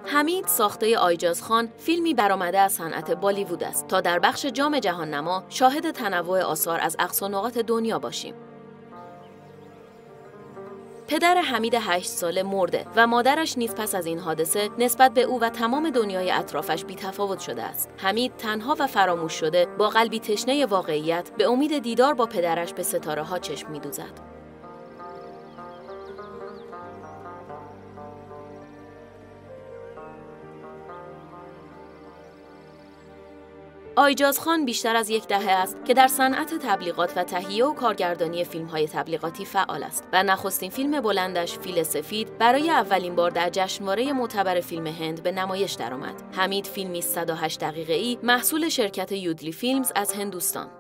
حمید ساخته آیجاز خان فیلمی برآمده از صنعت بالیوود است تا در بخش جام جهان نما شاهد تنوع آثار از اقصا نقاط دنیا باشیم. پدر حمید 8 ساله مرده و مادرش نیز پس از این حادثه نسبت به او و تمام دنیای اطرافش بی‌تفاوت شده است. حمید تنها و فراموش شده با قلبی تشنه واقعیت به امید دیدار با پدرش به ستاره‌ها چشم می‌دوزد. آیجاز خان بیشتر از یک دهه است که در صنعت تبلیغات و تهیه و کارگردانی فیلم‌های تبلیغاتی فعال است و نخستین فیلم بلندش فیل سفید برای اولین بار در جشنواره معتبر فیلم هند به نمایش درآمد. حمید فیلمی 108 دقیقه‌ای محصول شرکت یودلی فیلمز از هندوستان.